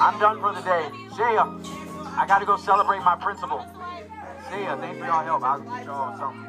I'm done for the day. See ya. I gotta go celebrate my principal. See ya. Thanks for y'all help. I'll get y'all something.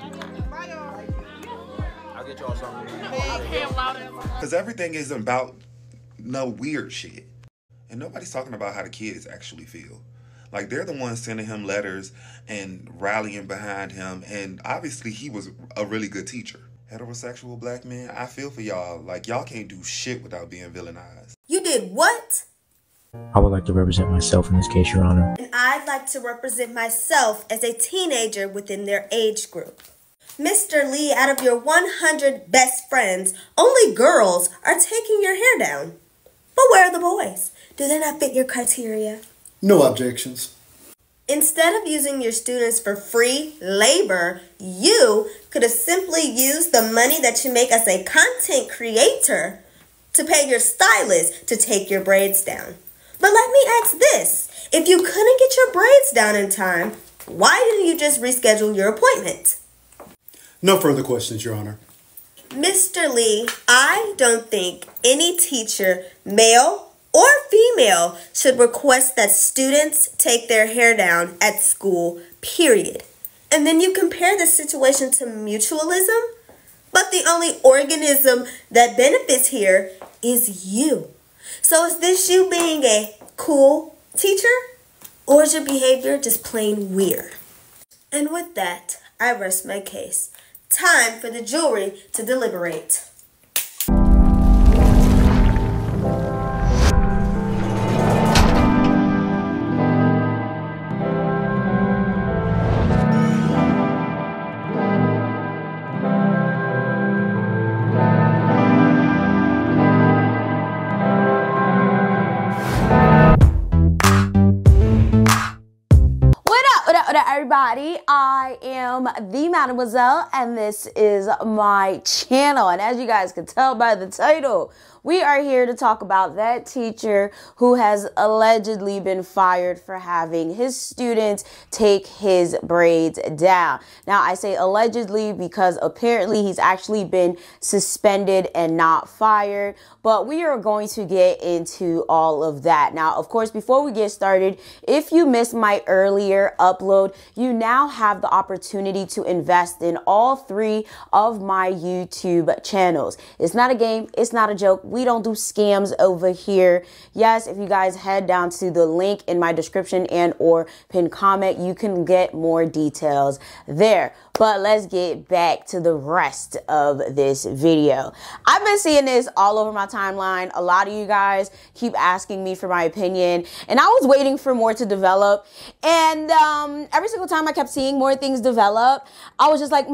I'll get y'all something. Because everything is about no weird shit. And nobody's talking about how the kids actually feel. Like, they're the ones sending him letters and rallying behind him. And obviously, he was a really good teacher. Heterosexual black men, I feel for y'all. Like, y'all can't do shit without being villainized. You did what? I would like to represent myself in this case, Your Honor. And I'd like to represent myself as a teenager within their age group. Mr. Lee, out of your 100 best friends, only girls are taking your hair down. But where are the boys? Do they not fit your criteria? No objections. Instead of using your students for free labor, you could have simply used the money that you make as a content creator to pay your stylist to take your braids down. But let me ask this. If you couldn't get your braids down in time, why didn't you just reschedule your appointment? No further questions, Your Honor. Mr. Lee, I don't think any teacher, male or female, should request that students take their hair down at school, period. And then you compare the situation to mutualism, but the only organism that benefits here is you. So is this you being a cool teacher, or is your behavior just plain weird? And with that, I rest my case. Time for the jury to deliberate. Everybody, I am the Mademoiselle, and this is my channel. And as you guys can tell by the title, we are here to talk about that teacher who has allegedly been fired for having his students take his braids down. Now, I say allegedly because apparently he's actually been suspended and not fired, but we are going to get into all of that. Now, of course, before we get started, if you missed my earlier upload, you now have the opportunity to invest in all 3 of my YouTube channels. It's not a game. It's not a joke. We don't do scams over here. Yes, if you guys head down to the link in my description and or pinned comment, you can get more details there. But let's get back to the rest of this video. I've been seeing this all over my timeline. A lot of you guys keep asking me for my opinion, and I was waiting for more to develop. And every single time I kept seeing more things develop, I was just like,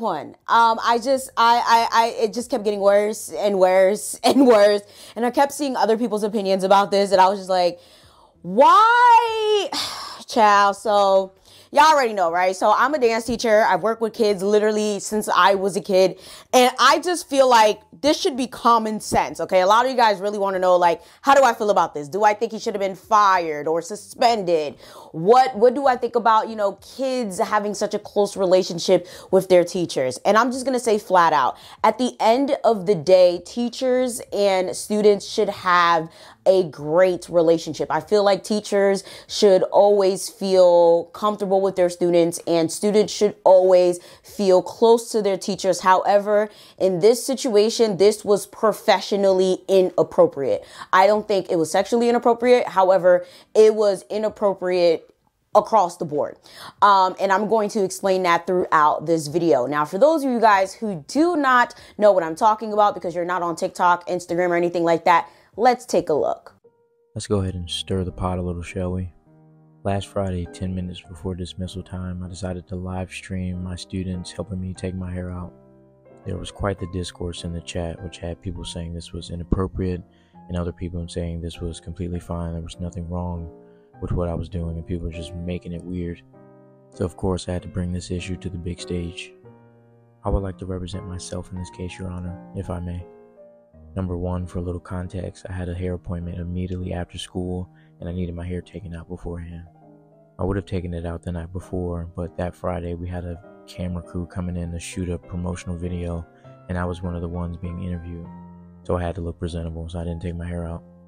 it just kept getting worse and worse and worse. And I kept seeing other people's opinions about this, and I was just like, why? Child, so y'all already know, right? So I'm a dance teacher. I've worked with kids literally since I was a kid. And I just feel like this should be common sense, okay? A lot of you guys really want to know, like, how do I feel about this? Do I think he should have been fired or suspended? What do I think about, you know, kids having such a close relationship with their teachers? And I'm just going to say flat out, at the end of the day, teachers and students should have a great relationship. I feel like teachers should always feel comfortable with their students, and students should always feel close to their teachers. However, in this situation, this was professionally inappropriate. I don't think it was sexually inappropriate. However, it was inappropriate across the board. And I'm going to explain that throughout this video. Now, for those of you guys who do not know what I'm talking about because you're not on TikTok, Instagram, or anything like that, let's take a look. Let's go ahead and stir the pot a little, shall we? Last Friday, 10 minutes before dismissal time, I decided to live stream my students helping me take my hair out. There was quite the discourse in the chat, which had people saying this was inappropriate and other people saying this was completely fine. There was nothing wrong with what I was doing, and people were just making it weird. So of course I had to bring this issue to the big stage. I would like to represent myself in this case, Your Honor, if I may. Number one, for a little context, I had a hair appointment immediately after school, and I needed my hair taken out beforehand. I would have taken it out the night before, but that Friday we had a camera crew coming in to shoot a promotional video, and I was one of the ones being interviewed. So I had to look presentable, so I didn't take my hair out.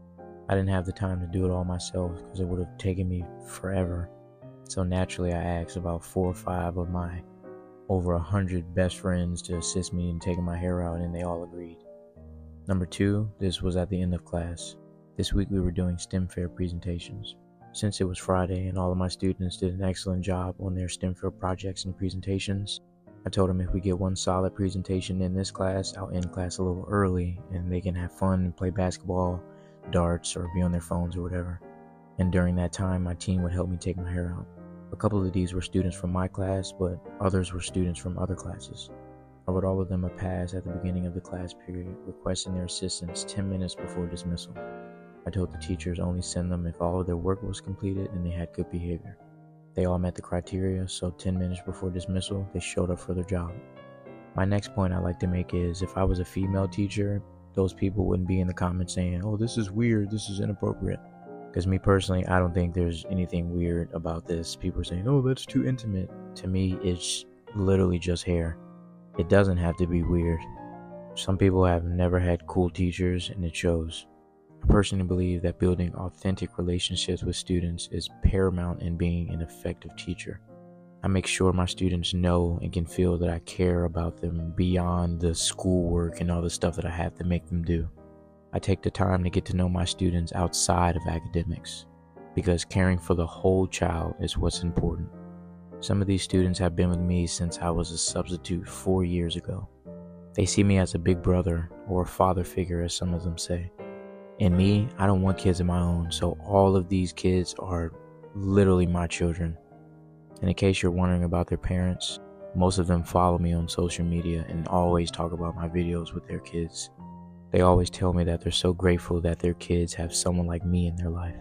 I didn't have the time to do it all myself because it would have taken me forever. So naturally I asked about 4 or 5 of my over 100 best friends to assist me in taking my hair out, and they all agreed. Number 2, this was at the end of class. This week we were doing STEM fair presentations. Since it was Friday and all of my students did an excellent job on their STEM fair projects and presentations, I told them if we get one solid presentation in this class, I'll end class a little early and they can have fun and play basketball, darts, or be on their phones or whatever. And during that time, my team would help me take my hair out. A couple of these were students from my class, but others were students from other classes. I wrote all of them a pass at the beginning of the class period, requesting their assistance 10 minutes before dismissal. I told the teachers only send them if all of their work was completed and they had good behavior. They all met the criteria, so 10 minutes before dismissal, they showed up for their job. My next point I'd like to make is, if I was a female teacher, those people wouldn't be in the comments saying, "Oh, this is weird, this is inappropriate." Because me personally, I don't think there's anything weird about this. People are saying, "Oh, that's too intimate." To me, it's literally just hair. It doesn't have to be weird. Some people have never had cool teachers, and it shows. I personally believe that building authentic relationships with students is paramount in being an effective teacher. I make sure my students know and can feel that I care about them beyond the schoolwork and all the stuff that I have to make them do. I take the time to get to know my students outside of academics, because caring for the whole child is what's important. Some of these students have been with me since I was a substitute 4 years ago. They see me as a big brother or a father figure, as some of them say. And me, I don't want kids of my own, so all of these kids are literally my children. And in case you're wondering about their parents, most of them follow me on social media and always talk about my videos with their kids. They always tell me that they're so grateful that their kids have someone like me in their life.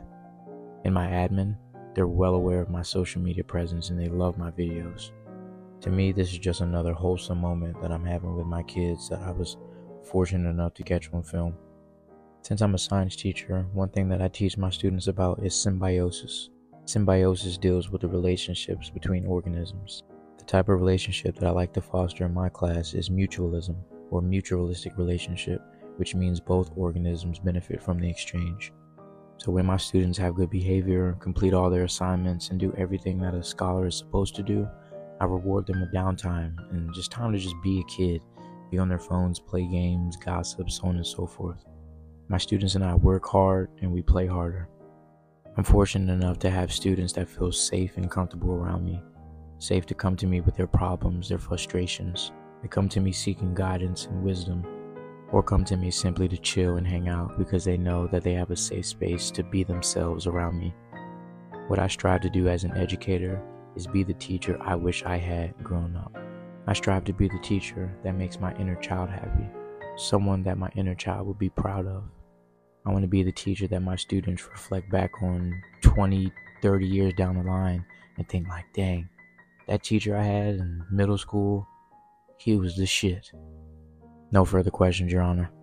In my admin, they're well aware of my social media presence and they love my videos. To me, this is just another wholesome moment that I'm having with my kids that I was fortunate enough to catch on film. Since I'm a science teacher, one thing that I teach my students about is symbiosis. Symbiosis deals with the relationships between organisms. The type of relationship that I like to foster in my class is mutualism, or mutualistic relationship, which means both organisms benefit from the exchange. So when my students have good behavior, complete all their assignments, and do everything that a scholar is supposed to do, I reward them with downtime and just time to just be a kid, be on their phones, play games, gossip, so on and so forth. My students and I work hard and we play harder. I'm fortunate enough to have students that feel safe and comfortable around me, safe to come to me with their problems, their frustrations. They come to me seeking guidance and wisdom, or come to me simply to chill and hang out because they know that they have a safe space to be themselves around me. What I strive to do as an educator is be the teacher I wish I had grown up. I strive to be the teacher that makes my inner child happy, someone that my inner child will be proud of. I want to be the teacher that my students reflect back on 20, 30 years down the line and think like, dang, that teacher I had in middle school, he was the shit. No further questions, Your Honor.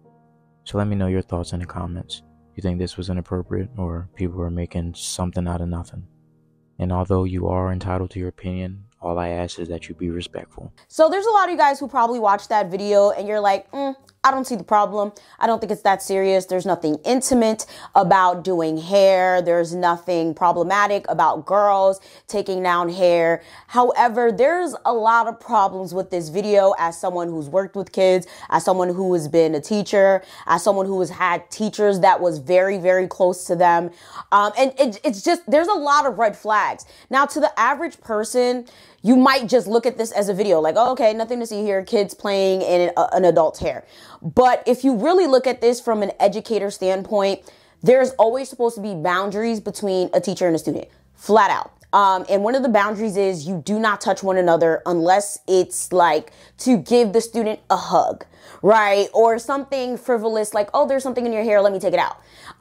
So let me know your thoughts in the comments. You think this was inappropriate or people are making something out of nothing? And although you are entitled to your opinion, all I ask is that you be respectful. So there's a lot of you guys who probably watched that video and you're like, I don't see the problem. I don't think it's that serious. There's nothing intimate about doing hair. There's nothing problematic about girls taking down hair. However, there's a lot of problems with this video as someone who's worked with kids, as someone who has been a teacher, as someone who has had teachers that was very, very close to them. And it's just, there's a lot of red flags. Now, to the average person, you might just look at this as a video like, oh, okay, nothing to see here, kids playing in an adult's hair. But if you really look at this from an educator standpoint, there's always supposed to be boundaries between a teacher and a student, flat out. And one of the boundaries is you do not touch one another unless it's like to give the student a hug, right? Or something frivolous like, oh, there's something in your hair, let me take it out.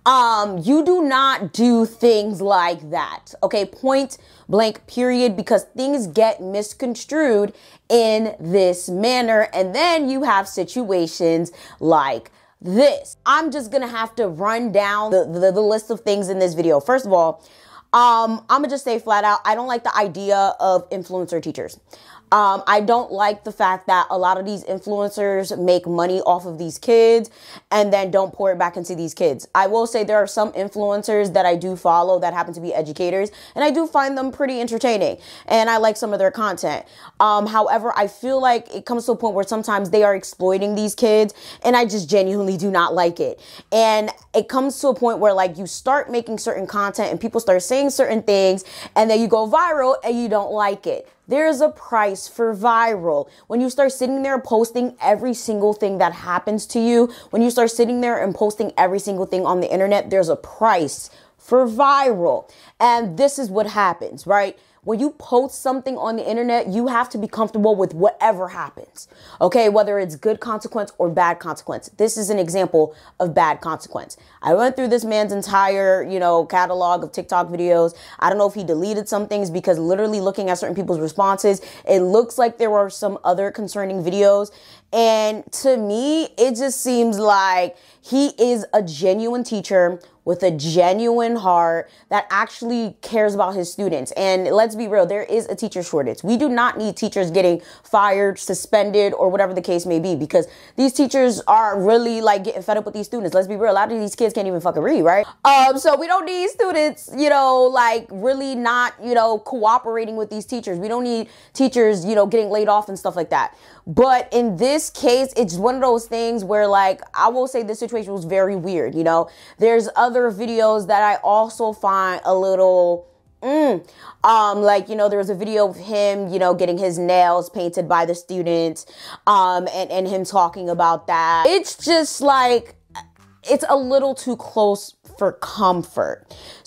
You do not do things like that, okay? Point blank, period, because things get misconstrued in this manner. And then you have situations like this. I'm just gonna have to run down the list of things in this video. First of all, I'm gonna just say flat out, I don't like the idea of influencer teachers. I don't like the fact that a lot of these influencers make money off of these kids and then don't pour it back into these kids. I will say there are some influencers that I do follow that happen to be educators, and I do find them pretty entertaining, and I like some of their content. However, I feel like it comes to a point where sometimes they are exploiting these kids, and I just genuinely do not like it. And it comes to a point where like you start making certain content and people start saying certain things, and then you go viral and you don't like it. There's a price for viral. When you start sitting there posting every single thing that happens to you, when you start sitting there and posting every single thing on the internet, there's a price for viral. And this is what happens, right? When you post something on the internet, you have to be comfortable with whatever happens. Okay, whether it's good consequence or bad consequence. This is an example of bad consequence. I went through this man's entire, catalog of TikTok videos. I don't know if he deleted some things, because literally looking at certain people's responses, it looks like there were some other concerning videos. And to me, it just seems like he is a genuine teacher with a genuine heart that actually cares about his students. And let's be real, there is a teacher shortage. We do not need teachers getting fired, suspended, or whatever the case may be, because these teachers are really like getting fed up with these students. Let's be real, a lot of these kids can't even fucking read, right? So we don't need students, really not, cooperating with these teachers. We don't need teachers, getting laid off and stuff like that. But in this case, it's one of those things where, like, I will say this situation was very weird. There's other videos that I also find a little, there was a video of him, getting his nails painted by the students, and him talking about that. It's just like, it's a little too close for comfort.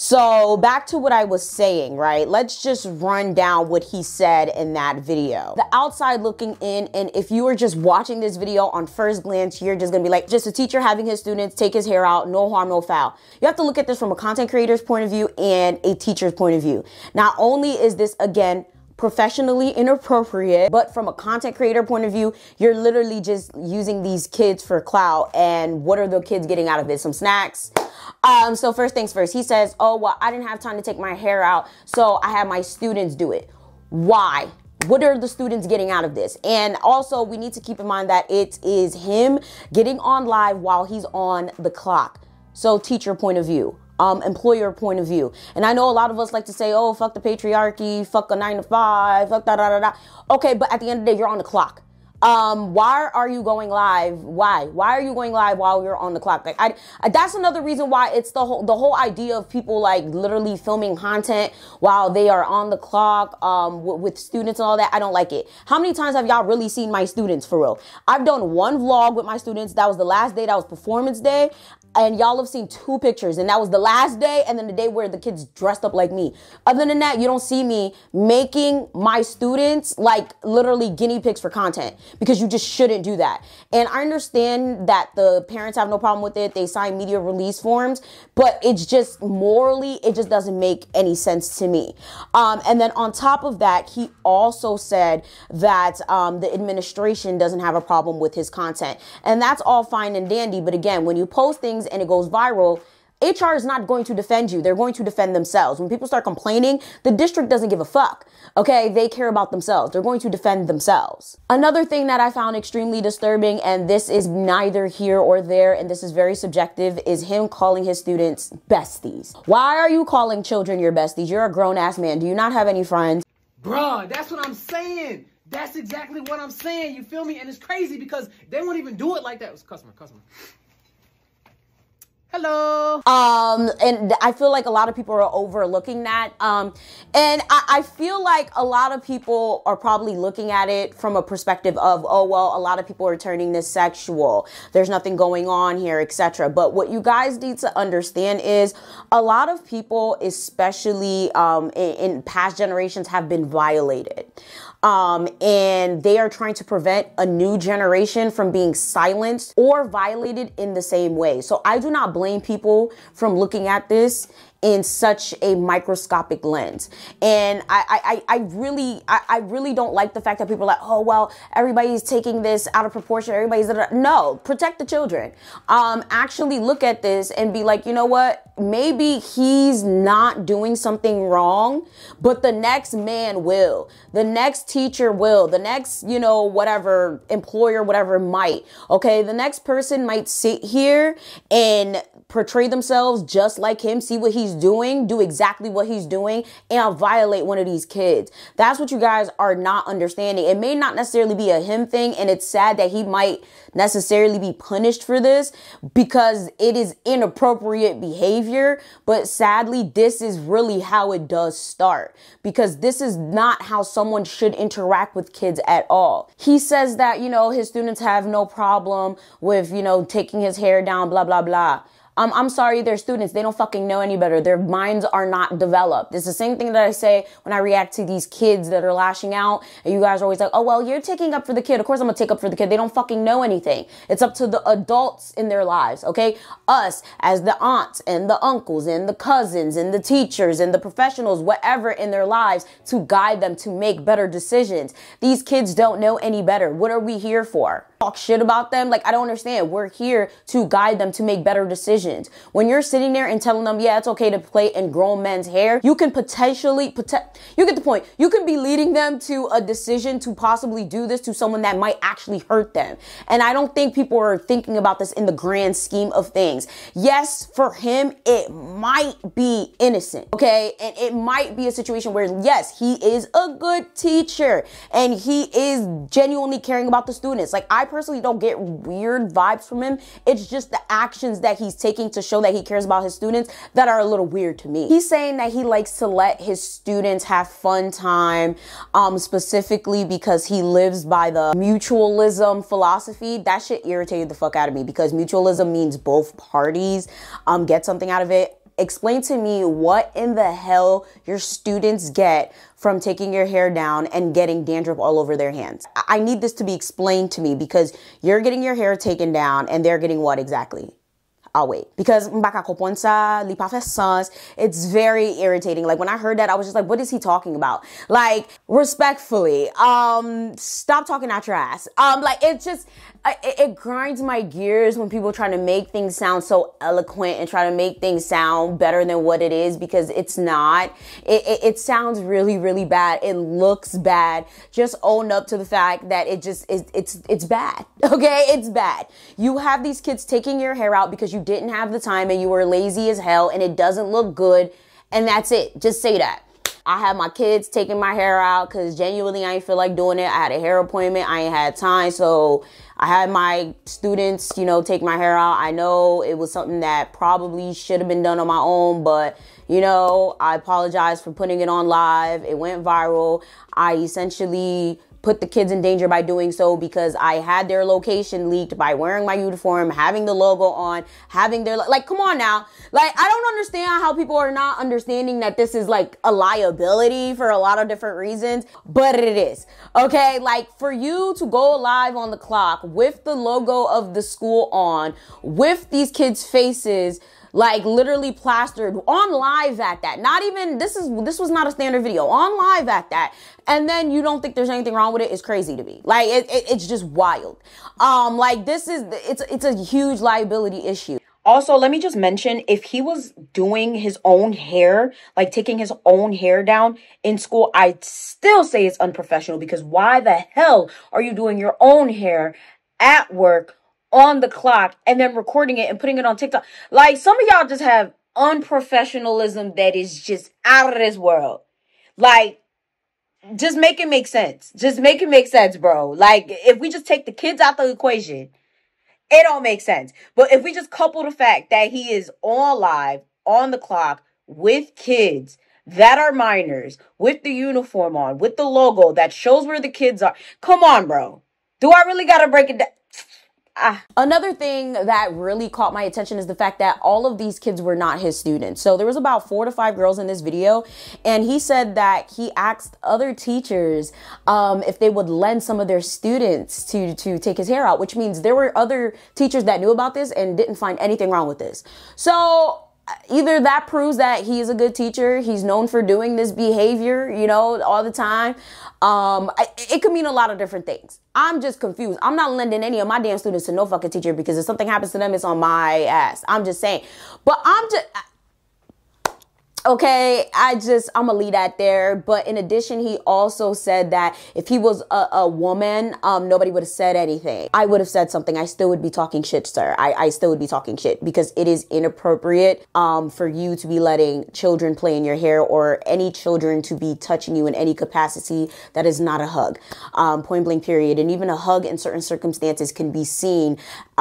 So back to what I was saying, right? Let's just run down what he said in that video. The outside looking in, and if you were just watching this video on first glance, you're just gonna be like, just a teacher having his students take his hair out, no harm, no foul. You have to look at this from a content creator's point of view and a teacher's point of view. Not only is this, again, professionally inappropriate, but from a content creator point of view, you're literally just using these kids for clout. And what are the kids getting out of it? Some snacks. So first things first, he says, oh, well, I didn't have time to take my hair out, so I had my students do it. Why? What are the students getting out of this? And also, we need to keep in mind that it is him getting on live while he's on the clock. So teacher point of view. Employer point of view. And I know a lot of us like to say, oh, fuck the patriarchy, fuck a 9 to 5, fuck da da da da. Okay, but at the end of the day, you're on the clock. Why are you going live? Why are you going live while you're on the clock? Like, that's another reason why it's the whole idea of people like literally filming content while they are on the clock, with students and all that. I don't like it. How many times have y'all really seen my students for real? I've done one vlog with my students. That was the last day. That was performance day. And y'all have seen 2 pictures, and that was the last day and then the day where the kids dressed up like me. Other than that, you don't see me making my students like literally guinea pigs for content, because you just shouldn't do that. And I understand that the parents have no problem with it. They sign media release forms, but it's just morally, it just doesn't make any sense to me. And then on top of that, he also said that the administration doesn't have a problem with his content. And that's all fine and dandy. But again, when you post things and it goes viral, HR is not going to defend you. They're going to defend themselves. When people start complaining, the district doesn't give a fuck. Okay, they care about themselves. They're going to defend themselves. Another thing that I found extremely disturbing, and this is neither here or there, and this is very subjective, is him calling his students besties. Why are you calling children your besties? You're a grown-ass man. Do you not have any friends? Bruh, that's what I'm saying. That's exactly what I'm saying. You feel me? And it's crazy because they won't even do it like that. It was customer. Hello. And I feel like a lot of people are overlooking that. And I feel like a lot of people are probably looking at it from a perspective of, oh, well, a lot of people are turning this sexual. There's nothing going on here, etc. But what you guys need to understand is a lot of people, especially in past generations, have been violated. And they are trying to prevent a new generation from being silenced or violated in the same way. So I do not blame people from looking at this in such a microscopic lens. And I really don't like the fact that people are like, oh, well, everybody's taking this out of proportion. No, protect the children. Actually look at this and be like, you know what? Maybe he's not doing something wrong, but the next man will. The next teacher will. The next, whatever employer, whatever might. Okay, the next person might sit here and portray themselves just like him, see what he's doing, do exactly what he's doing, and violate one of these kids. That's what you guys are not understanding. It may not necessarily be a him thing, and it's sad that he might necessarily be punished for this because it is inappropriate behavior, but sadly, this is really how it does start, because this is not how someone should interact with kids at all. He says that, his students have no problem with, taking his hair down, blah, blah, blah. I'm sorry, they're students. They don't fucking know any better. Their minds are not developed. It's the same thing that I say when I react to these kids that are lashing out. And you guys are always like, oh, well, you're taking up for the kid. Of course I'm going to take up for the kid. They don't fucking know anything. It's up to the adults in their lives, okay? Us as the aunts and the uncles and the cousins and the teachers and the professionals, whatever in their lives, to guide them to make better decisions. These kids don't know any better. What are we here for? Talk shit about them? Like, I don't understand. We're here to guide them to make better decisions. When you're sitting there and telling them, yeah, it's okay to play in grown men's hair, you can potentially, you get the point. You can be leading them to a decision to possibly do this to someone that might actually hurt them. And I don't think people are thinking about this in the grand scheme of things. Yes, for him, it might be innocent, okay? And it might be a situation where, yes, he is a good teacher and he is genuinely caring about the students. Like, I personally don't get weird vibes from him. It's just the actions that he's taking to show that he cares about his students that are a little weird to me. He's saying that he likes to let his students have fun time, specifically because he lives by the mutualism philosophy. That shit irritated the fuck out of me, because mutualism means both parties get something out of it. Explain to me what in the hell your students get from taking your hair down and getting dandruff all over their hands. I need this to be explained to me, because you're getting your hair taken down and they're getting what exactly? I'll wait. Because it's very irritating. Like, when I heard that, I was just like, what is he talking about? Like, respectfully, stop talking out your ass. Like, it's just, it grinds my gears when people try to make things sound so eloquent and try to make things sound better than what it is, because it's not. It sounds really, really bad. It looks bad. Just own up to the fact that it just is, it's bad. Okay? It's bad. You have these kids taking your hair out because you didn't have the time and you were lazy as hell and it doesn't look good, and that's it. Just say that. I had my kids taking my hair out because genuinely I ain't feel like doing it. I had a hair appointment. I ain't had time. So I had my students, take my hair out. I know it was something that probably should have been done on my own, but I apologize for putting it on live. It went viral. I essentially put the kids in danger by doing so, because I had their location leaked by wearing my uniform, having the logo on, having their, like, come on now. Like, I don't understand how people are not understanding that this is like a liability for a lot of different reasons, but it is. Okay, like, for you to go live on the clock with the logo of the school on, with these kids' faces like literally plastered on live at that. Not even, this was not a standard video, on live at that. And then you don't think there's anything wrong with it. It's crazy to me. Like, it's just wild. Like, it's a huge liability issue. Also, let me just mention, if he was doing his own hair, like taking his own hair down in school, I'd still say it's unprofessional, because why the hell are you doing your own hair at work on the clock and then recording it and putting it on TikTok? Like, some of y'all just have unprofessionalism that is just out of this world. Like, just make it make sense. Just make it make sense, bro. Like, if we just take the kids out the equation, it don't make sense. But if we just couple the fact that he is on live, on the clock, with kids that are minors, with the uniform on, with the logo that shows where the kids are. Come on, bro. Do I really gotta break it down? Another thing that really caught my attention is the fact that all of these kids were not his students. So there was about 4 to 5 girls in this video, and he said that he asked other teachers if they would lend some of their students to take his hair out, which means there were other teachers that knew about this and didn't find anything wrong with this. So either that proves that he is a good teacher. He's known for doing this behavior, you know, all the time. It could mean a lot of different things. I'm just confused. I'm not lending any of my damn students to no fucking teacher because if something happens to them, it's on my ass. I'm just saying. But okay, I'm gonna leave that there. But in addition, he also said that if he was a woman, nobody would have said anything. I would have said something. I still would be talking shit, sir. I still would be talking shit because it is inappropriate for you to be letting children play in your hair or any children to be touching you in any capacity. That is not a hug. Point blank period. And even a hug in certain circumstances can be seen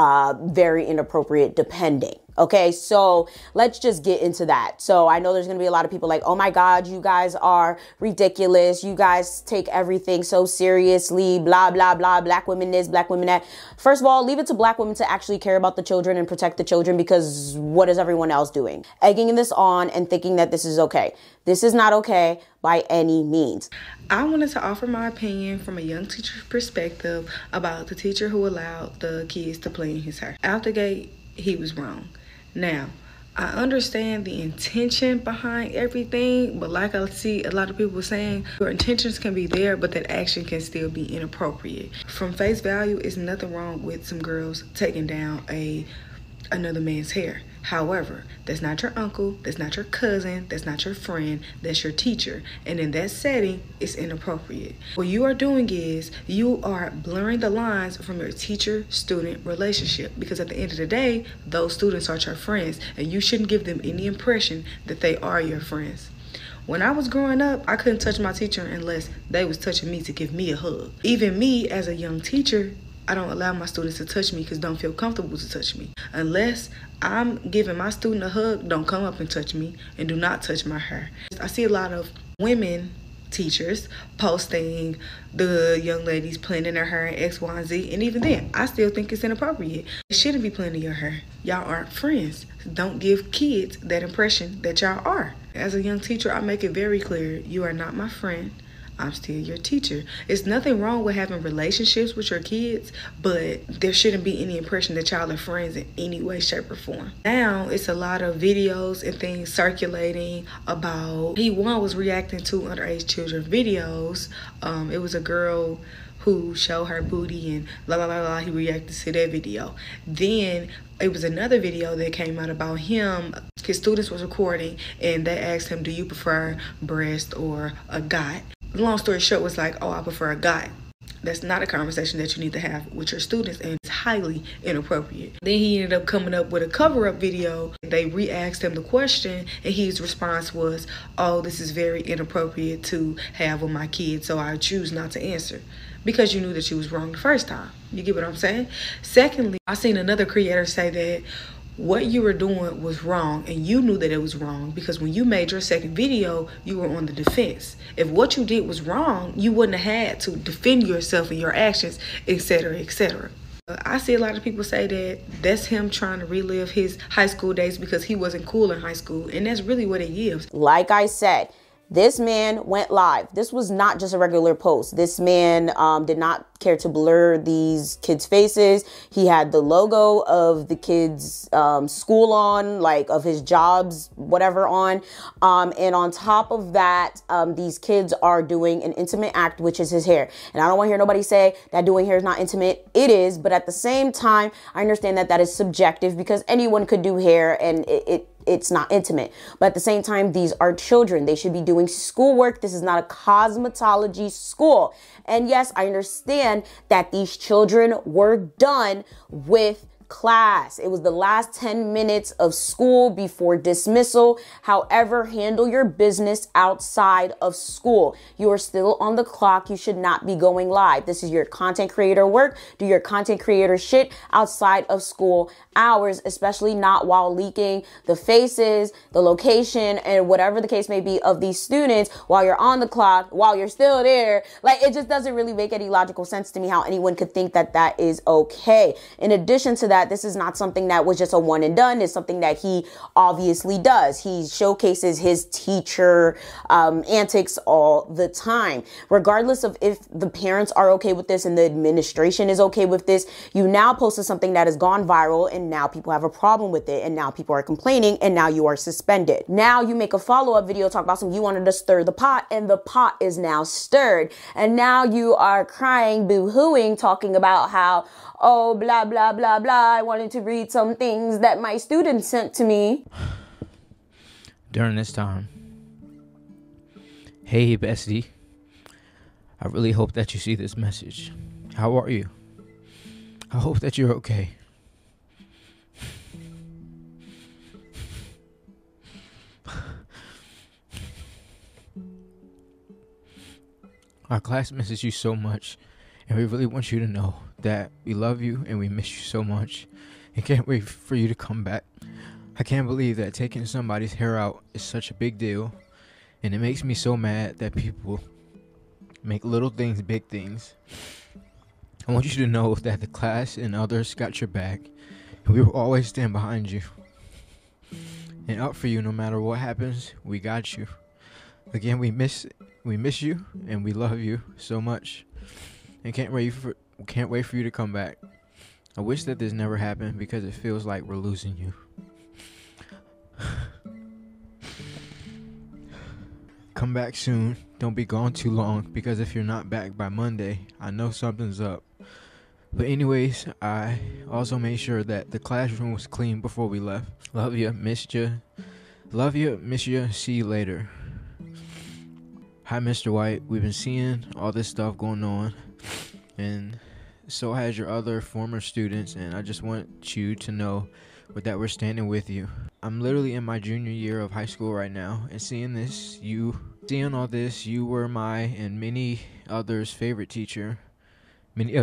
very inappropriate depending. Okay, so let's just get into that. So I know there's going to be a lot of people like, oh my God, you guys are ridiculous. You guys take everything so seriously, blah, blah, blah. Black women this, black women that. First of all, leave it to black women to actually care about the children and protect the children because what is everyone else doing? Egging this on and thinking that this is okay. This is not okay by any means. I wanted to offer my opinion from a young teacher's perspective about the teacher who allowed the kids to play in his hair. Out the gate, he was wrong. Now, I understand the intention behind everything, but like I see a lot of people saying, your intentions can be there, but that action can still be inappropriate. From face value, it's nothing wrong with some girls taking down another man's hair. However, that's not your uncle, that's not your cousin, that's not your friend, that's your teacher. And in that setting, it's inappropriate. What you are doing is you are blurring the lines from your teacher-student relationship because at the end of the day, those students are your friends and you shouldn't give them any impression that they are your friends. When I was growing up, I couldn't touch my teacher unless they was touching me to give me a hug. Even me as a young teacher, I don't allow my students to touch me because don't feel comfortable to touch me. Unless I'm giving my student a hug, don't come up and touch me and do not touch my hair. I see a lot of women teachers posting the young ladies playing in their hair and X, Y, and Z. And even then, I still think it's inappropriate. You shouldn't be playing in your hair. Y'all aren't friends. Don't give kids that impression that y'all are. As a young teacher, I make it very clear, you are not my friend. I'm still your teacher. It's nothing wrong with having relationships with your kids, but there shouldn't be any impression that y'all are friends in any way, shape, or form. Now, it's a lot of videos and things circulating about, one was reacting to underage children videos. It was a girl who showed her booty and blah, blah, blah, blah. He reacted to that video. Then it was another video that came out about him. His students was recording and they asked him, do you prefer breast or a gut? Long story short was like, oh, I prefer a guy. That's not a conversation that you need to have with your students and it's highly inappropriate. Then he ended up coming up with a cover-up video. They re-asked him the question and his response was, oh, this is very inappropriate to have with my kids, so I choose not to answer. Because you knew that you was wrong the first time. You get what I'm saying? Secondly, I seen another creator say that what you were doing was wrong and you knew that it was wrong because when you made your second video, you were on the defense. If what you did was wrong, you wouldn't have had to defend yourself and your actions, etc., etc. I see a lot of people say that that's him trying to relive his high school days because he wasn't cool in high school, and that's really what it is. Like I said, this man went live. This was not just a regular post. This man did not care to blur these kids' faces. He had the logo of the kids' school on, like of his jobs, whatever on. And on top of that, these kids are doing an intimate act, which is his hair. And I don't want to hear nobody say that doing hair is not intimate. It is. But at the same time, I understand that that is subjective because anyone could do hair and it's not intimate. But at the same time, these are children. They should be doing schoolwork. This is not a cosmetology school. And yes, I understand that these children were done with class. It was the last 10 minutes of school before dismissal. However, handle your business outside of school. You are still on the clock. You should not be going live. This is your content creator work. Do your content creator shit outside of school hours, especially not while leaking the faces, the location, and whatever the case may be of these students while you're on the clock, while you're still there. Like, it just doesn't really make any logical sense to me how anyone could think that that is okay. In addition to that, that this is not something that was just a one and done. It's something that he obviously does. He showcases his teacher antics all the time. Regardless of if the parents are okay with this and the administration is okay with this, you now posted something that has gone viral, and now people have a problem with it, and now people are complaining, and now you are suspended. Now you make a follow-up video talk about something you wanted to stir the pot, and the pot is now stirred, and now you are crying, boo-hooing, talking about how, oh, blah, blah, blah, blah, I wanted to read some things that my students sent to me. During this time, hey, bestie, I really hope that you see this message. How are you? I hope that you're okay. Our class misses you so much, and we really want you to know that we love you and we miss you so much and can't wait for you to come back. I can't believe that taking somebody's hair out is such a big deal, and it makes me so mad that people make little things big things. I want you to know that the class and others got your back, and we will always stand behind you and up for you no matter what happens. We got you. Again, we miss you and we love you so much, and can't wait for you to come back. I wish that this never happened because it feels like we're losing you. Come back soon. Don't be gone too long, because if you're not back by Monday, I know something's up. But anyways, I also made sure that the classroom was clean before we left. Love you, missed you. Love you, miss you. See you later. Hi, Mr. White. We've been seeing all this stuff going on, and so has your other former students, and I just want you to know that we're standing with you. I'm literally in my junior year of high school right now, and seeing all this, you were my and many others' favorite teacher. Many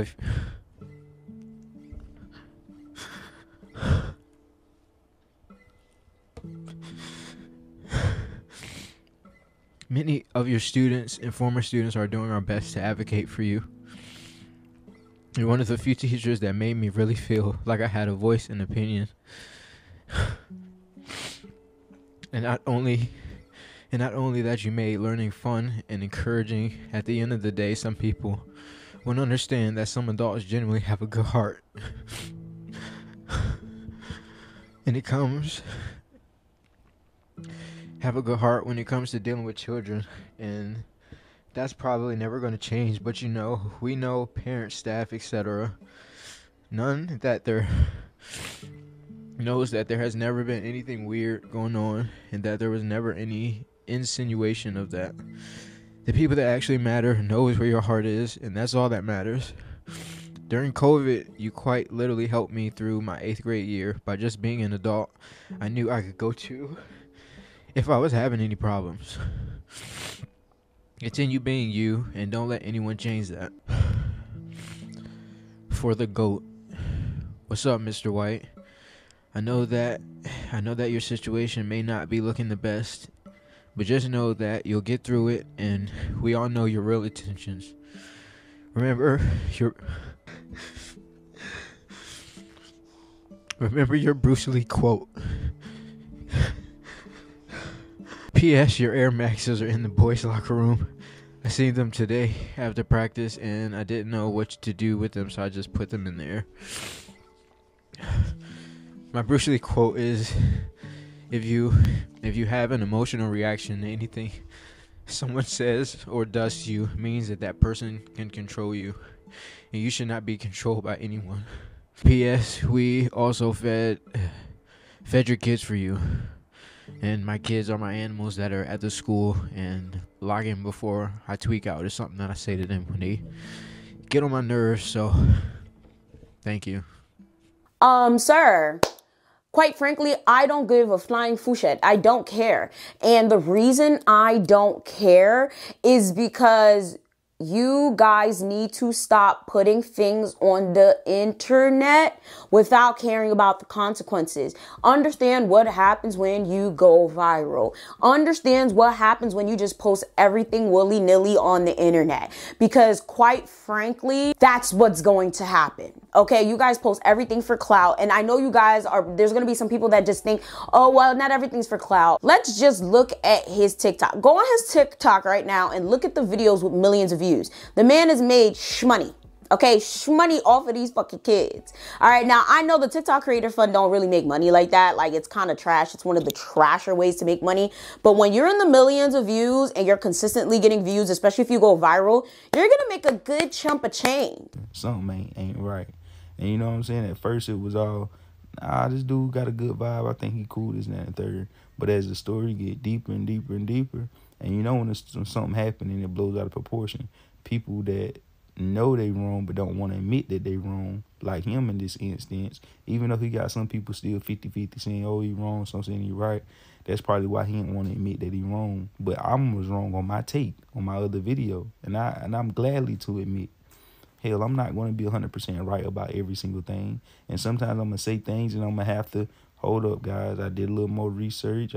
of your students and former students are doing our best to advocate for you. You're one of the few teachers that made me really feel like I had a voice and opinion. And not only that, you made learning fun and encouraging. At the end of the day, some people won't understand that some adults genuinely have a good heart. Have a good heart when it comes to dealing with children, and that's probably never going to change. But we know parents, staff, etc. None that there knows that there has never been anything weird going on, and that there was never any insinuation of that. The people that actually matter knows where your heart is, and that's all that matters. During COVID, you quite literally helped me through my 8th grade year by just being an adult I knew I could go to if I was having any problems. It's in you being you, and don't let anyone change that. For the GOAT. What's up, Mr. White? I know that your situation may not be looking the best, but just know that you'll get through it, and we all know your real intentions. Remember your Bruce Lee quote. P.S. Your Air Maxes are in the boys' locker room. I seen them today after practice, and I didn't know what to do with them, so I just put them in there. My Bruce Lee quote is, if you have an emotional reaction to anything someone says or does to you, means that person can control you, and you should not be controlled by anyone. P.S. We also fed your kids for you. And my kids are my animals that are at the school, and logging before I tweak out is something that I say to them when they get on my nerves. So, thank you. Sir, quite frankly, I don't give a flying fouchette. I don't care. And the reason I don't care is because you guys need to stop putting things on the internet without caring about the consequences. Understand what happens when you go viral. Understand what happens when you just post everything willy-nilly on the internet. Because quite frankly, that's what's going to happen. Okay, you guys post everything for clout. And I know you guys there's gonna be some people that just think, oh, well, not everything's for clout. Let's just look at his TikTok. Go on his TikTok right now and look at the videos with millions of views. The man has made shmoney. Okay, shmoney off of these fucking kids. All right, now I know the TikTok Creator Fund don't really make money like that. Like, it's kind of trash. It's one of the trasher ways to make money. But when you're in the millions of views and you're consistently getting views, especially if you go viral, you're gonna make a good chunk of change. Something ain't right. And you know what I'm saying? At first it was all, this dude got a good vibe. I think he cool, this, and that, and third. But as the story get deeper and deeper and deeper, and you know when something happens and it blows out of proportion, people that know they wrong but don't want to admit that they wrong, like him in this instance, even though he got some people still 50-50 saying, oh, he wrong, some saying he right, that's probably why he didn't want to admit that he wrong. But I was wrong on my take, on my other video, and I'm gladly to admit, hell, I'm not going to be 100% right about every single thing, and sometimes I'm going to say things and I'm going to have to, hold up, guys, I did a little more research,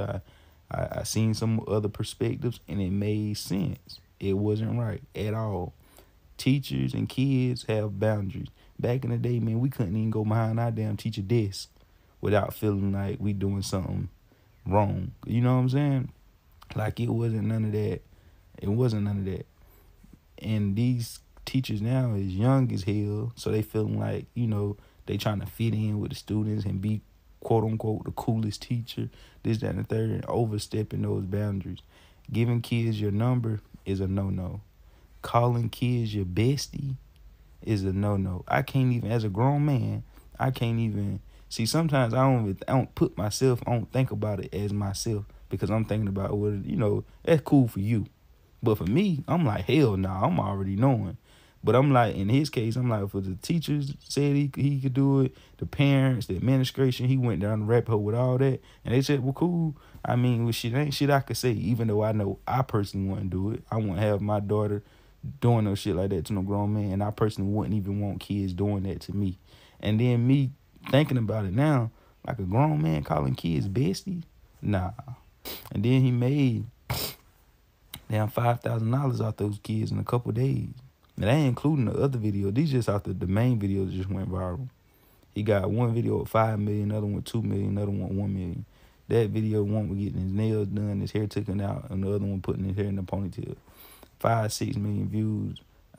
I seen some other perspectives, and it made sense. It wasn't right at all. Teachers and kids have boundaries. Back in the day, man, we couldn't even go behind our damn teacher desk without feeling like we doing something wrong. You know what I'm saying? Like, it wasn't none of that. It wasn't none of that. And these teachers now is young as hell, so they feeling like, you know, they trying to fit in with the students and be, quote unquote, the coolest teacher, this, that, and the third, and overstepping those boundaries. Giving kids your number is a no-no. Calling kids your bestie is a no-no. I can't even, as a grown man, I can't even, see, sometimes I don't put myself, I don't think about it as myself, because I'm thinking about, well, you know, that's cool for you. But for me, I'm like, hell no, I'm already knowing. But I'm like, in his case, I'm like, for the teachers said he could do it, the parents, the administration, he went down the rabbit hole with all that, and they said, well, cool. I mean, well, shit ain't shit I could say, even though I know I personally wouldn't do it. I wouldn't have my daughter doing no shit like that to no grown man, and I personally wouldn't even want kids doing that to me. And then me thinking about it now, like a grown man calling kids bestie, nah. And then he made damn $5,000 off those kids in a couple days. Now, that ain't including the other video. These just off the main videos that just went viral. He got one video with 5 million, another one 2 million, another one 1 million. That video, one was getting his nails done, his hair taken out, and the other one putting his hair in a ponytail. 5-6 million views.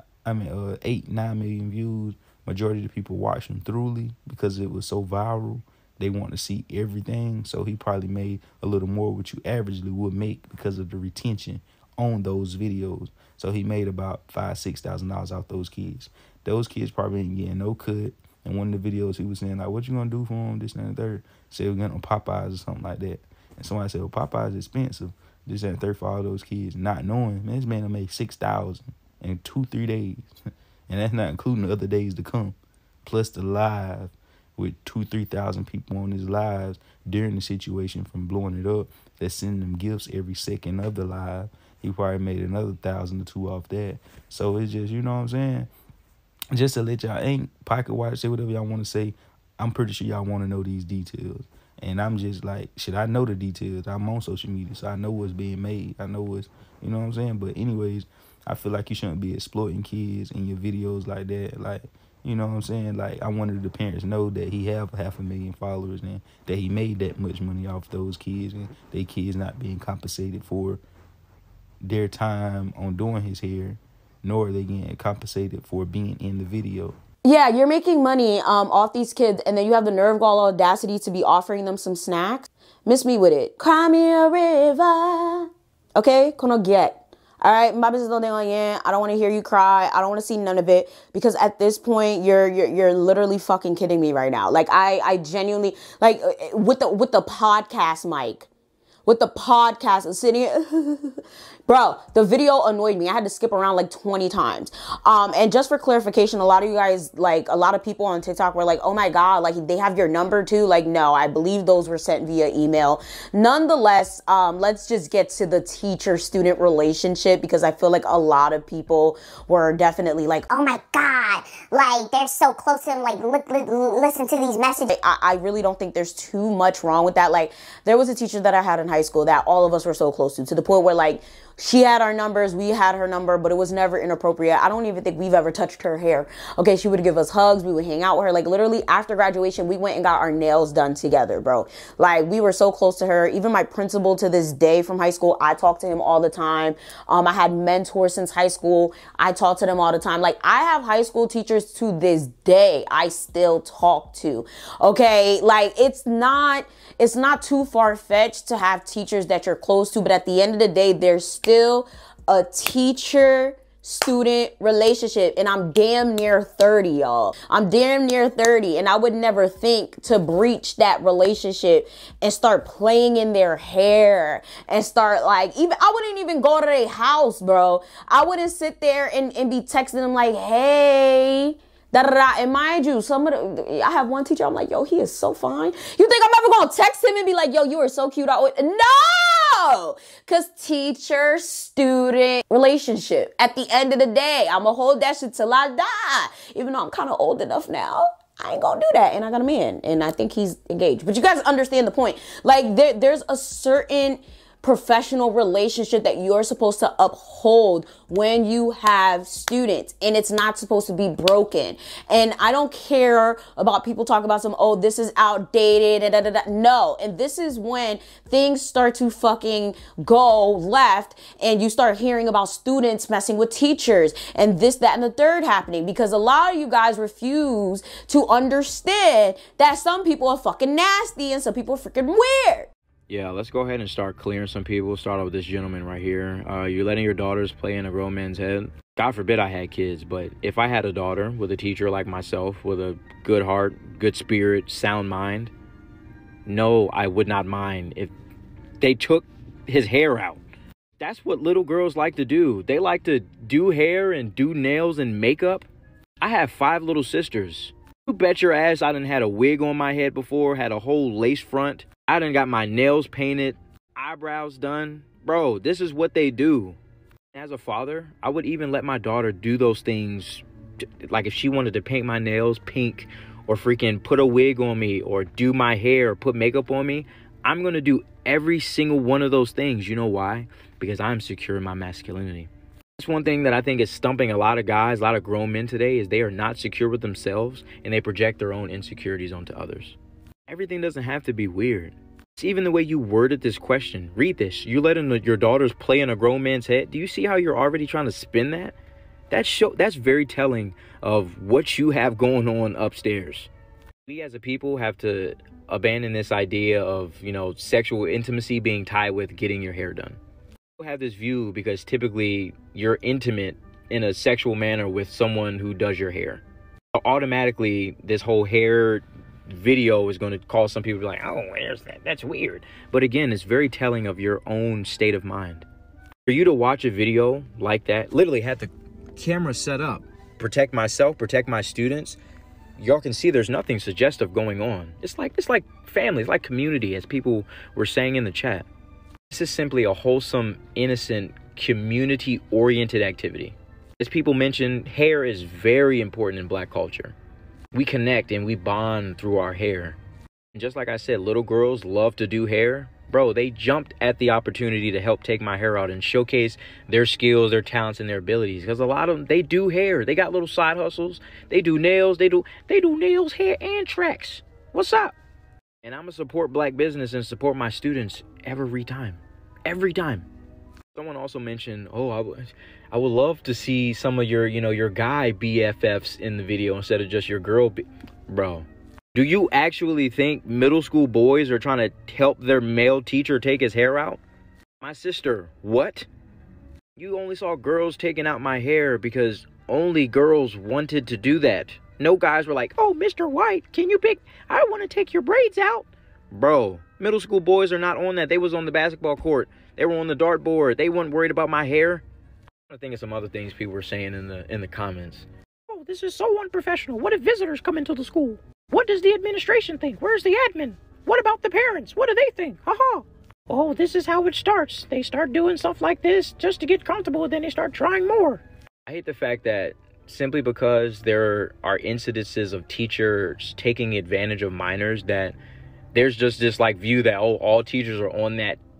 8-9 million views. Majority of the people watched him thoroughly because it was so viral. They want to see everything. So he probably made a little more what you averagely would make because of the retention on those videos. So he made about $5,000-$6,000 off those kids. Those kids probably ain't getting no cut. And one of the videos he was saying, like, what you gonna do for them, this and the third? Say we're getting on Popeyes or something like that. And somebody said, well, Popeyes is expensive. This and the third for all those kids. Not knowing, man, this man made $6,000 in 2-3 days. And that's not including the other days to come. Plus the live with 2,000-3,000 people on his lives during the situation from blowing it up. They're sending them gifts every second of the live. He probably made another 1,000 or 2 off that. So it's just, you know what I'm saying? Just to let y'all, ain't pocket watch, say whatever y'all want to say. I'm pretty sure y'all want to know these details. And I'm just like, shit, I know the details. I'm on social media, so I know what's being made. I know what's, you know what I'm saying? But anyways, I feel like you shouldn't be exploiting kids in your videos like that. Like, you know what I'm saying? Like, I wanted the parents know that he have 500,000 followers and that he made that much money off those kids and they kids not being compensated for their time on doing his hair, nor are they getting compensated for being in the video. Yeah, you're making money off these kids, and then you have the nerve, gall, audacity to be offering them some snacks. Miss me with it. Cry me a river. Okay? Kono get. All right? My business don't I don't want to hear you cry. I don't want to see none of it, because at this point you're literally fucking kidding me right now. Like I genuinely, like, with the podcast mic. With the podcast and sitting here. Bro, the video annoyed me. I had to skip around like 20 times. And just for clarification, a lot of you guys, like, a lot of people on TikTok were like, oh my God, like, they have your number too. Like, no, I believe those were sent via email. Nonetheless, let's just get to the teacher-student relationship, because I feel like a lot of people were definitely like, oh my God, like, they're so close to him, like, listen to these messages. I really don't think there's too much wrong with that. Like, there was a teacher that I had in high school that all of us were so close to the point where like she had our numbers, we had her number, but it was never inappropriate. I don't even think we've ever touched her hair. Okay, she would give us hugs. We would hang out with her. Like literally after graduation, we went and got our nails done together, bro. Like we were so close to her. Even my principal to this day from high school, I talk to him all the time. I had mentors since high school. I talk to them all the time. Like I have high school teachers to this day I still talk to. Okay, like it's not too far-fetched to have teachers that you're close to, but at the end of the day, there's still a teacher-student relationship, and I'm damn near 30, y'all. I'm damn near 30, and I would never think to breach that relationship and start playing in their hair and start like, I wouldn't even go to their house, bro. I wouldn't sit there and be texting them like, hey, da-da-da. And mind you, I have one teacher, I'm like, yo, he is so fine. You think I'm ever going to text him and be like, yo, you are so cute? No! Because teacher-student relationship. At the end of the day, I'm going to hold that shit till I die. Even though I'm kind of old enough now, I ain't going to do that. And I got a man, and I think he's engaged. But you guys understand the point. Like, there's a certain professional relationship that you're supposed to uphold when you have students, and it's not supposed to be broken. And I don't care about people talking about oh, this is outdated, no. And this is when things start to fucking go left, and you start hearing about students messing with teachers and this, that, and the third happening, because a lot of you guys refuse to understand that some people are fucking nasty and some people are freaking weird. Yeah, let's go ahead and start clearing some people. Start off with this gentleman right here. You're letting your daughters play in a grown man's head. God forbid I had kids, but if I had a daughter with a teacher like myself, with a good heart, good spirit, sound mind, no, I would not mind if they took his hair out. That's what little girls like to do. They like to do hair and do nails and makeup. I have 5 little sisters. You bet your ass I done had a wig on my head before, had a whole lace front. I done got my nails painted, eyebrows done. Bro, this is what they do. As a father, I would even let my daughter do those things. Like if she wanted to paint my nails pink or freaking put a wig on me or do my hair or put makeup on me, I'm going to do every single one of those things. You know why? Because I'm secure in my masculinity. That's one thing that I think is stumping a lot of guys, a lot of grown men today, is they are not secure with themselves and they project their own insecurities onto others. Everything doesn't have to be weird. It's even the way you worded this question. Read this. You letting your daughters play in a grown man's head. Do you see how you're already trying to spin that? That's very telling of what you have going on upstairs. We as a people have to abandon this idea of, sexual intimacy being tied with getting your hair done. People have this view because typically you're intimate in a sexual manner with someone who does your hair. Automatically, this whole hair video is going to cause some people to be like, oh, where's that? That's weird. But again, it's very telling of your own state of mind. For you to watch a video like that, literally had the camera set up, protect myself, protect my students. Y'all can see there's nothing suggestive going on. It's like family, it's like community, as people were saying in the chat. This is simply a wholesome, innocent, community-oriented activity. As people mentioned, hair is very important in Black culture. We connect and we bond through our hair. And just like I said, little girls love to do hair. Bro, they jumped at the opportunity to help take my hair out and showcase their skills, their talents, and their abilities. Because a lot of them, they do hair. They got little side hustles. They do nails. They do nails, hair, and tracks. What's up? And I'm going to support Black business and support my students every time. Every time. Someone also mentioned, oh, I would love to see some of your guy BFFs in the video instead of just your girl. Bro, do you actually think middle school boys are trying to help their male teacher take his hair out? My sister, what? You only saw girls taking out my hair because only girls wanted to do that. No guys were like, oh, Mr. White, I want to take your braids out. Bro, middle school boys are not on that. They was on the basketball court. They were on the dartboard. They weren't worried about my hair. I think of some other things people were saying in the comments. Oh, this is so unprofessional. What if visitors come into the school? What does the administration think? Where's the admin? What about the parents? What do they think? Haha. Oh, this is how it starts. They start doing stuff like this just to get comfortable, and then they start trying more. I hate the fact that simply because there are incidences of teachers taking advantage of minors, that there's just this view that, oh, all teachers are on that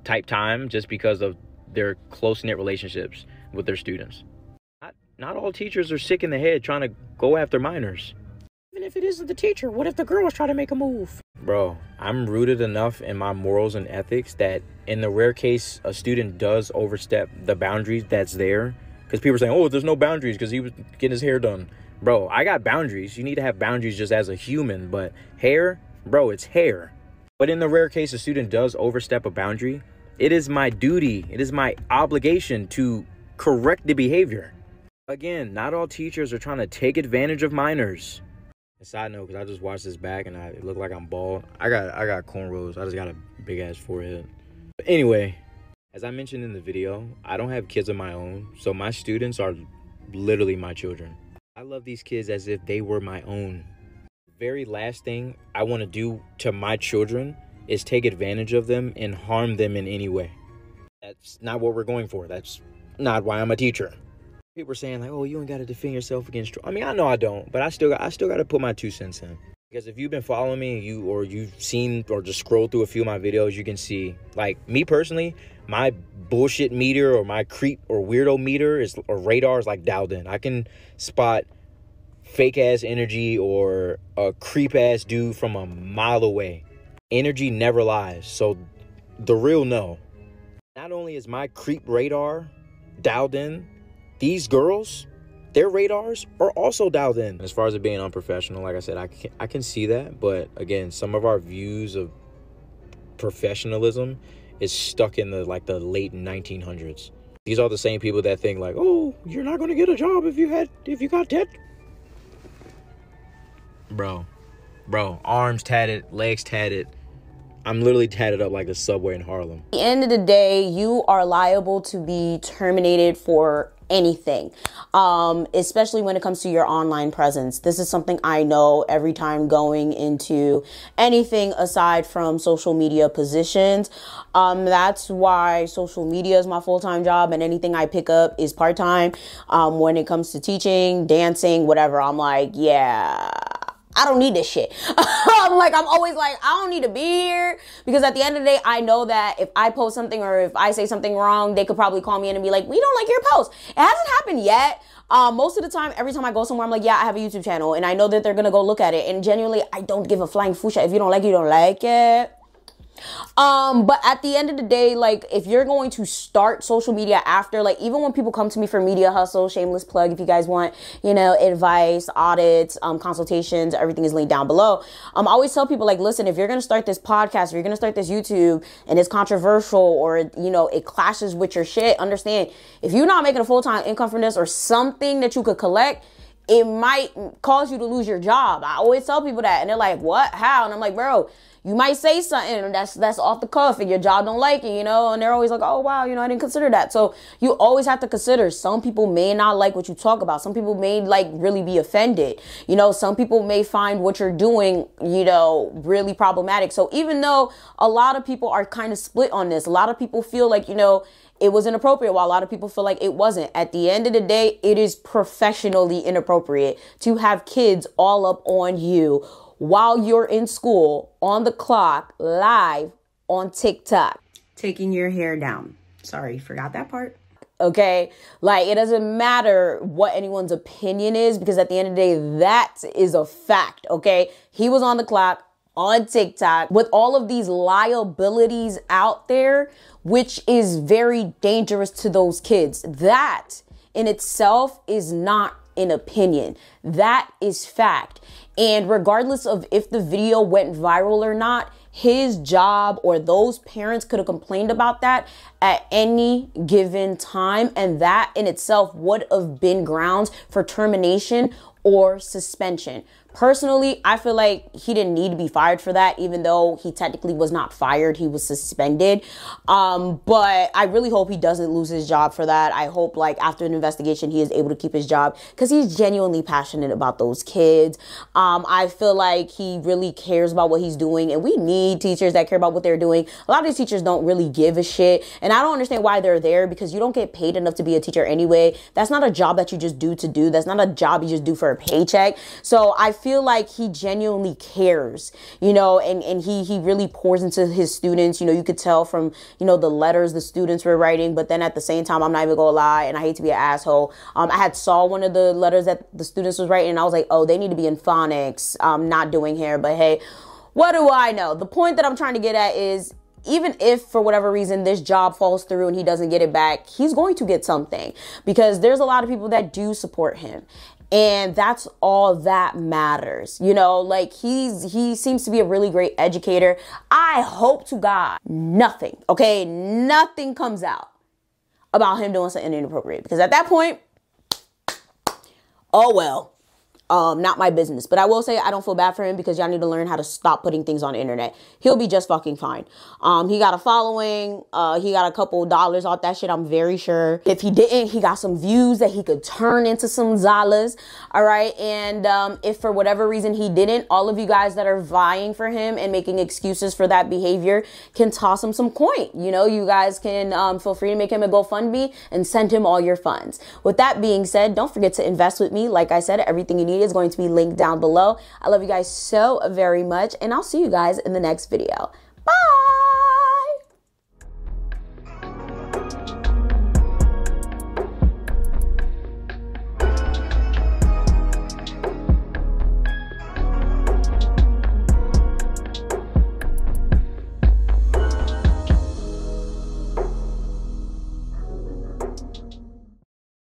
type time just because of their close-knit relationships with their students. Not all teachers are sick in the head trying to go after minors. Even if it isn't the teacher, what if the girls try to make a move? Bro, I'm rooted enough in my morals and ethics that in the rare case a student does overstep the boundaries that's there, because people are saying, oh, there's no boundaries because he was getting his hair done. Bro, I got boundaries. You need to have boundaries just as a human, but hair, bro, it's hair. But in the rare case a student does overstep a boundary, it is my duty, it is my obligation to correct the behavior. Again, not all teachers are trying to take advantage of minors. A side note, because I just watched this back and it looked like I'm bald. I got cornrows. I just got a big ass forehead. But anyway, as I mentioned in the video, I don't have kids of my own, so my students are literally my children. I love these kids as if they were my own. The very last thing I want to do to my children is take advantage of them and harm them in any way. That's not what we're going for. That's not why I'm a teacher. People are saying like, oh, you ain't got to defend yourself against... I mean, I know I don't, but I still got to put my 2 cents in. Because if you've been following me you've seen or just scrolled through a few of my videos, you can see, like, me personally, my bullshit meter or my creep or weirdo meter or radar is like dialed in. I can spot fake ass energy or a creep ass dude from a mile away. Energy never lies. So the real no. Not only is my creep radar dialed in, these girls, their radars are also dialed in. As far as it being unprofessional, like I said, I can see that. But again, some of our views of professionalism is stuck in the late 1900s. These are the same people that think like, oh, you're not going to get a job if you got tat. Bro, arms tatted, legs tatted. I'm literally tatted up like the subway in Harlem. At the end of the day, you are liable to be terminated for anything, especially when it comes to your online presence. This is something I know every time going into anything aside from social media positions. That's why social media is my full-time job, and anything I pick up is part-time. When it comes to teaching, dancing, whatever, I'm like, yeah, I don't need this shit. I'm always like, I don't need to be here, because at the end of the day, I know that if I post something or if I say something wrong, they could probably call me in and be like, we don't like your post. It hasn't happened yet. Most of the time, every time I go somewhere, I'm like, yeah, I have a YouTube channel, and I know that they're going to go look at it. And genuinely, I don't give a flying fuchsia. If you don't like it, you don't like it. But at the end of the day, like, if you're going to start social media after, like, even when people come to me for Media Hustle, shameless plug, if you guys want, advice, audits, consultations, everything is linked down below. I always tell people, like, listen, if you're going to start this podcast or you're going to start this YouTube and it's controversial or, it clashes with your shit, understand, if you're not making a full-time income from this or something that you could collect, it might cause you to lose your job. I always tell people that, and they're like, what? How? And I'm like, bro, you might say something that's off the cuff and your job don't like it, and they're always like, oh, wow, I didn't consider that. So you always have to consider, some people may not like what you talk about. Some people may really be offended. Some people may find what you're doing, really problematic. So even though a lot of people are kind of split on this, a lot of people feel like, it was inappropriate, while a lot of people feel like it wasn't. At the end of the day, it is professionally inappropriate to have kids all up on you while you're in school, on the clock, live on TikTok. Taking your hair down. Sorry, forgot that part. Okay, like, it doesn't matter what anyone's opinion is, because at the end of the day, that is a fact, okay? He was on the clock, on TikTok, with all of these liabilities out there, which is very dangerous to those kids. That in itself is not an opinion. That is fact. And regardless of if the video went viral or not, his job or those parents could have complained about that at any given time. And that in itself would have been grounds for termination or suspension. Personally, I feel like he didn't need to be fired for that, even though he technically was not fired. He was suspended. But I really hope he doesn't lose his job for that. I hope, like, after an investigation, he is able to keep his job, because he's genuinely passionate about those kids. I feel like he really cares about what he's doing, and we need teachers that care about what they're doing. A lot of these teachers don't really give a shit, and I don't understand why they're there, because you don't get paid enough to be a teacher anyway. That's not a job that you just do to do. That's not a job you just do for a paycheck. So I feel like he genuinely cares, you know, and he really pours into his students. You know, you could tell from, you know, the letters the students were writing, but then at the same time, I'm not even gonna lie, and I hate to be an asshole, I had saw one of the letters that the students was writing, and I was like, oh, they need to be in phonics, not doing hair. But hey, what do I know? The point that I'm trying to get at is, even if for whatever reason this job falls through and he doesn't get it back, he's going to get something, because there's a lot of people that do support him. And that's all that matters. You know, like he seems to be a really great educator. I hope to God nothing comes out about him doing something inappropriate, because at that point, oh well. Not my business. But I will say I don't feel bad for him, because y'all need to learn how to stop putting things on the internet. He'll be just fucking fine. He got a following. He got a couple dollars off that shit, I'm very sure. If he didn't, he got some views that he could turn into some zalas. All right. And if for whatever reason he didn't, all of you guys that are vying for him and making excuses for that behavior can toss him some coin. You know, you guys can feel free to make him a GoFundMe and send him all your funds. With that being said, don't forget to invest with me. Like I said, everything you need is going to be linked down below. I love you guys so very much, and I'll see you guys in the next video.